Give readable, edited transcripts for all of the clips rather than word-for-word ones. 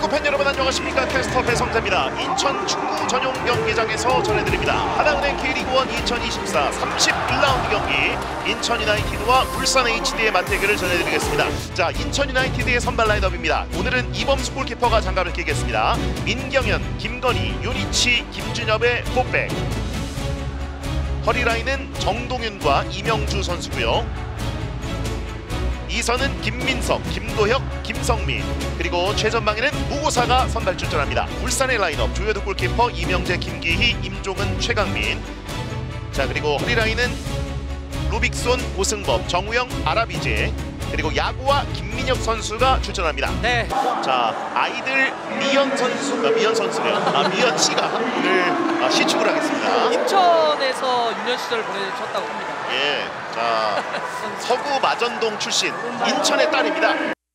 축구팬 여러분 안녕하십니까. 캐스터 배성재입니다. 인천 축구 전용 경기장에서 전해드립니다. 하나은행 K리그1 2024 31라운드 경기 인천 유나이티드와 울산 HD의 맞대결을 전해드리겠습니다. 자, 인천 유나이티드의 선발 라인업입니다. 오늘은 이범수 골키퍼가 장갑을 끼겠습니다. 민경현, 김건희, 윤희치, 김준엽의 포백. 허리라인은 정동윤과 이명주 선수고요. 2선은 김민석, 김도혁, 김성민, 그리고 최전방에는 무고사가 선발 출전합니다. 울산의 라인업 조여두 골키퍼 이명재, 김기희, 임종은, 최강민. 자, 그리고 허리라인은 루빅손, 오승범, 정우영, 아라비제, 그리고 야구와 김민혁 선수가 출전합니다. 네. 자, 아이들 미연 씨가 오늘 시축을 하겠습니다. 인천에서 유년 시절을 보내셨다고 합니다. 예, 자, 서구 마전동 출신 인천의 딸입니다.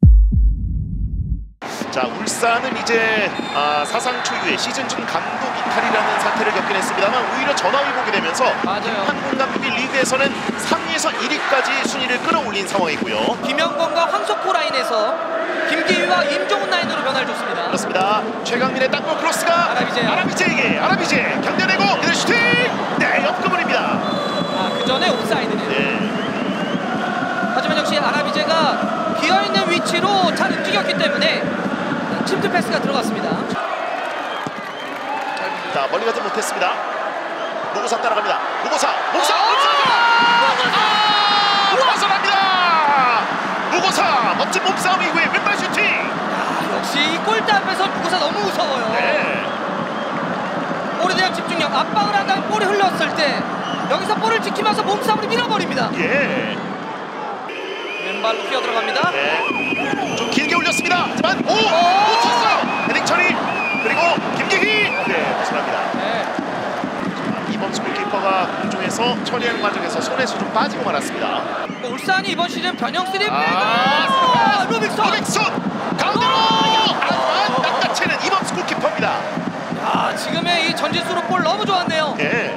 자, 울산은 이제 사상 초유의 시즌 중 감독 이탈이라는 사태를 겪긴 했습니다만 오히려 전화위복이 되면서 한국 감독이 리그에서는 3위에서 1위까지 순위를 끌어올린 상황이고요. 김영권과 황석호 라인에서 김기휘와 임종훈 라인으로 변화를 줬습니다. 그렇습니다. 최강민의 땅볼 크로스가 아라비제에게 아라비제 견뎌내고 그대로 슈팅! 네, 옆그물입니다. 그 전에 옵사이드네요. 네. 하지만 역시 아라비제가 비어있는 위치로 잘 움직였기 때문에 침투 패스가 들어갔습니다. 자, 멀리 가지 못했습니다. 무고사 따라갑니다. 무고사! 벗어납니다! 무고사! 멋진 몸싸움 이후에 왼발 슈팅! 역시 이 골대 앞에서 무고사 너무 무서워요. 네. 볼에 대한 집중력, 압박을 한 다음에 볼이 흘렀을 때 여기서 볼을 지키면서 몸싸움으로 밀어버립니다. 예. 왼발로 뛰어 들어갑니다. 네. 좀 길게 올렸습니다. 하지만 놓쳤어요. 헤딩 처리. 그리고 김기희. 네, 벗어납니다. 네. 이범수 골키퍼가 공중에서 처리하는 과정에서 손에서 좀 빠지고 말았습니다. 울산이 이번 시즌 변형 3 빼고 루빅손 가운데로 낚아채는 이범수 골키퍼입니다. 지금의 이 전진수로 볼 너무 좋았네요. 네.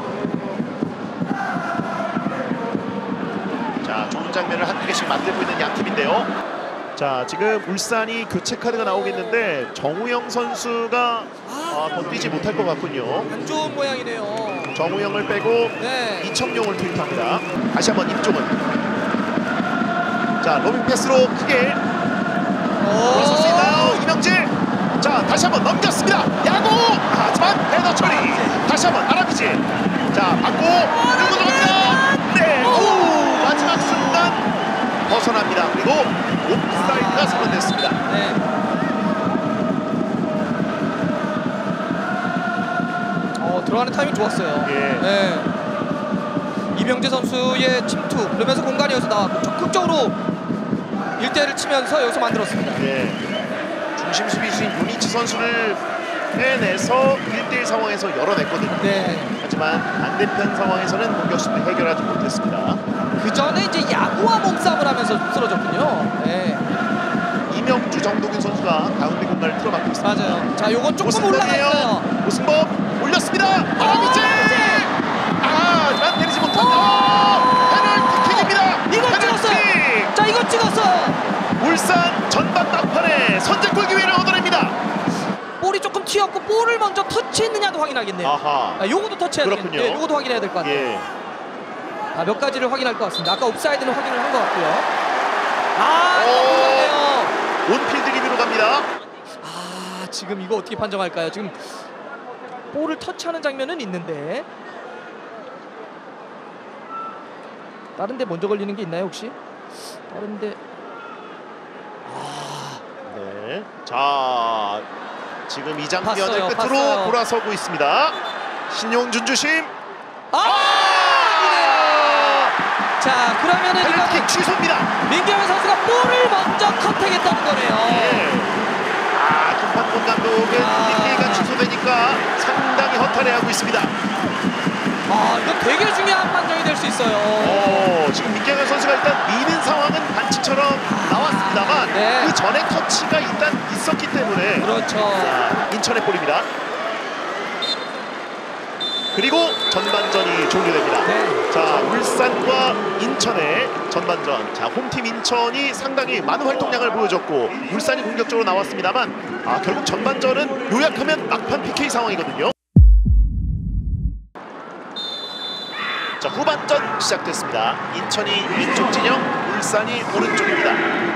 자, 좋은 장면을 한 개씩 만들고 있는 양 팀인데요. 자, 지금 울산이 교체 카드가 나오겠는데 정우영 선수가 더 뛰지 못할 것 같군요. 안 좋은 모양이네요. 정우영을 빼고 이청용을 투입합니다. 다시 한번 임종은. 자, 로빙 패스로 크게 돌아설 수 있나요? 이명재. 자, 다시 한번 넘겼습니다. 야구! 하지만 헤더 처리. 다시 한번 아라비제. 자, 받고 들고 들어갑니다. 네. 마지막 순간 벗어납니다. 그리고 옵사이드가 선언됐습니다. 네. 들어가는 타이밍 좋았어요. 예. 네. 이명재 선수의 침투 그러면서 공간이 여기서 나왔고 적극적으로 1대1을 치면서 여기서 만들었습니다. 네. 중심 수비수인 윤희치 선수를 빼내서 1대1 상황에서 열어냈거든요. 네. 하지만 반대편 상황에서는 공격수를 해결하지 못했습니다. 그 전에 이제 야구와 몸싸움을 하면서 쓰러졌군요. 네. 이명주, 정동윤 선수가 가운데 공간을 틀어막고 있습니다. 맞아요. 자, 요건 조금 올라갔어요. 오승범 올렸습니다. 아라비제! 하지만 때리지 못한다. 페널티킥입니다. 이걸 찍었어요. 자, 이거 찍었어요. 울산 전반 막판에 선제골 기회를 얻어냅니다. 볼이 조금 튀었고 볼을 먼저 터치했느냐도 확인하겠네요. 요것도 터치해야 되겠네요. 네, 요것도 확인해야 될 것 같아요. 예. 몇 가지를 확인할 것 같습니다. 아까 옵사이드는 확인을 한 것 같고요. 온필드 리뷰로 갑니다. 지금 이거 어떻게 판정할까요? 지금 볼을 터치하는 장면은 있는데 다른 데 먼저 걸리는 게 있나요 혹시? 다른 데 네. 자, 지금 이 장면을 끝으로 봤어요. 돌아서고 있습니다. 신용준 주심. 자, 그러면은 페널티킥 취소입니다. 민경현 선수가 볼을 먼저 컨택했다는 거네요. 김판곤 감독은 PK가 취소되니까 상당히 허탈해하고 있습니다. 이거 되게 중요한 판정이 될 수 있어요. 지금 민경현 선수가 일단 미는 상황은 반칙처럼 나왔습니다만 그 전에 터치가 일단 있었기 때문에 그렇죠. 인천의 볼입니다. 그리고 전반전이 종료됩니다. 네. 자, 울산과 인천의 전반전. 자, 홈팀 인천이 상당히 많은 활동량을 보여줬고 울산이 공격적으로 나왔습니다만 결국 전반전은 요약하면 막판 PK 상황이거든요. 자, 후반전 시작됐습니다. 인천이 왼쪽 진영, 울산이 오른쪽입니다.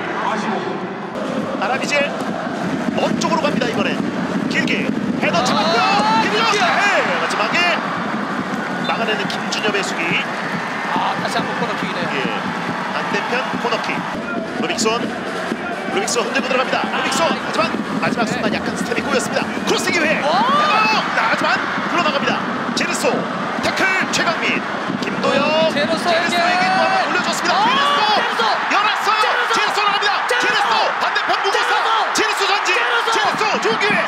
아라비제 먼 쪽으로 갑니다. 이번엔 길게 헤더 잡았고요. 김준엽 마지막에 막아내는 김준엽의 수비. 다시 한번 코너킥이네요. 예, 반대편 코너킥. 루빅손 흔들고 들어갑니다. 루빅손 하지만 마지막 순간 약간 스텝이 꼬였습니다. 크로스 기회. 헤더 하지만 흘러나갑니다. 제르소 태클 최강민. 김도영 제르소에게 또 한번 올려줬습니다. 제르소 열었어요. 제르소 나갑니다. 제르소 반대편 무고사. 제르소 전진. 제르소 좋은 기회.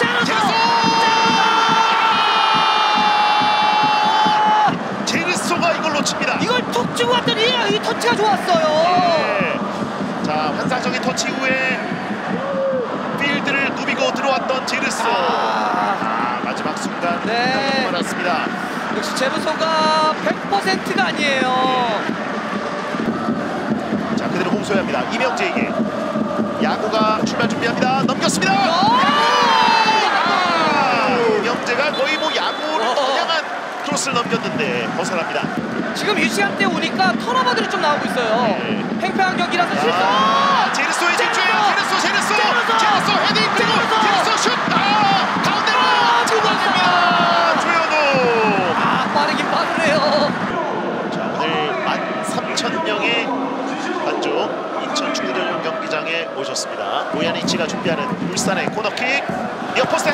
제르소가 이걸 놓칩니다. 이걸 툭 치고 왔더니 이 터치가 좋았어요. 네. 자, 환상적인 터치 후에 필드를 누비고 들어왔던 제르소. 마지막 순간 네. 말았습니다. 역시 제르소가 100%가 아니에요. 자, 그대로 공소해야 합니다. 이명재에게 야구가 출발 준비합니다. 넘겼습니다. 이명재가 거의 뭐 야구를 겨냥한 크로스를 넘겼는데 벗어납니다. 지금 이 시간대 오니까 턴오버들이 좀 나오고 있어요. 네. 팽팽한 경기라서 실수. 제르소의 질주예요. 제르소 헤딩 그리고 제르소 슛. 가운데로 잡아냅니다. 조현우. 빠르긴 빠르네요. 자, 오늘 13,000명의 관중 인천 축구전용 경기장에 오셨습니다. 오야니치가 준비하는 울산의 코너킥. 옆포스트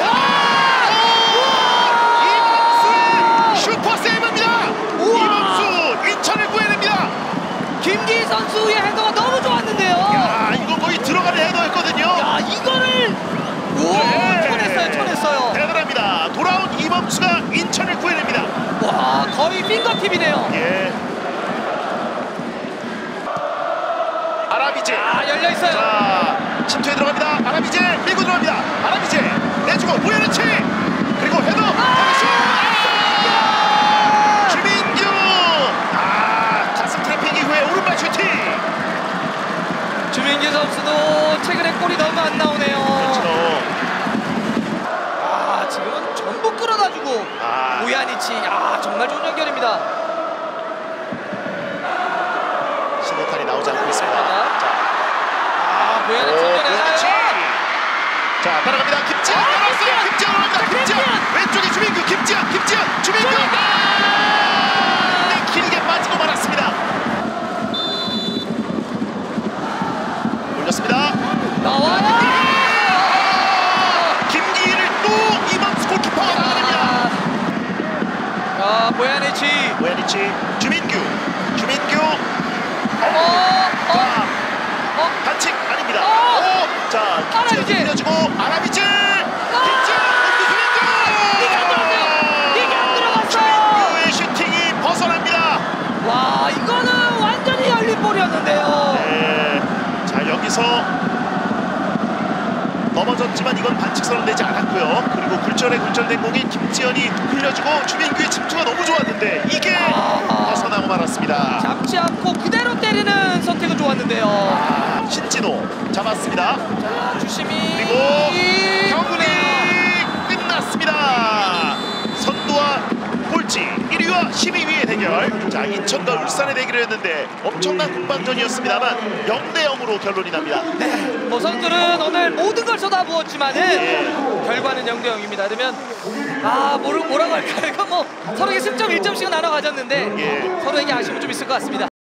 이범수의 슈퍼 세이브입니다. 이범수 인천을 구해냅니다. 김기 선수의 헤더가 너무 좋았는데요. 야, 이거 거의 들어가는 헤더였거든요. 야, 이거를 쳐냈어요. 대단합니다. 돌아온 이범수가 인천을 구해냅니다. 와, 거의 핑거팁이네요. 예. 아라비제. 열려있어요. 자, 침투에 들어갑니다. 아라비제 밀고 들어갑니다. 아라비제 내주고 오야니치 그리고 헤더. 주민규. 가슴 트래핑 이후에 오른발 슈팅. 주민규 선수도 최근에 골이 너무 안 나오네요. 그렇죠. 지금은 전부 끌어다주고 오야니치. 정말 좋은 연결입니다. 신호탄이 나오지 않고 있습니다. 오야니치 연결해나요? 자, 따라갑니다. 김지현 열었어요. 김지현 올라갑니다. 김지현 왼쪽에 주민규. 김지현 주민규. 길게 빠지고 말았습니다. 올렸습니다. 나와요. 김기희를 또 이범수 골키퍼가 막아냅니다. 오야니치 주민규. 반칙 아닙니다. 자, 김지현 올려주고 아라비제. 이게 안 들어갔어요. 주민규의 슈팅이 벗어납니다. 와, 이거는 완전히 열린 볼이었는데요. 네. 자, 여기서 넘어졌지만 이건 반칙선을 내지 않았고요. 그리고 굴절된 공이 김지현이 흘려주고 주민규의 침투가 너무 좋았는데 이게 벗어나고 말았습니다. 잡지 않고 그대로 때리는 선택은 좋았는데요. 신진호 잡았습니다. 자, 주심이 그리고 경기 끝났습니다. 선두와 꼴찌 1위와 12위의 대결. 자, 인천과 울산의 대결이었는데 엄청난 공방전이었습니다만 0대0으로 결론이 납니다. 뭐 선수들은 오늘 모든 걸 쏟아부었지만은 결과는 0대0입니다. 그러면 뭐라고 할까요? 이거 뭐 서로에게 승점 1점씩은 나눠 가졌는데 서로에게 아쉬움은 좀 있을 것 같습니다.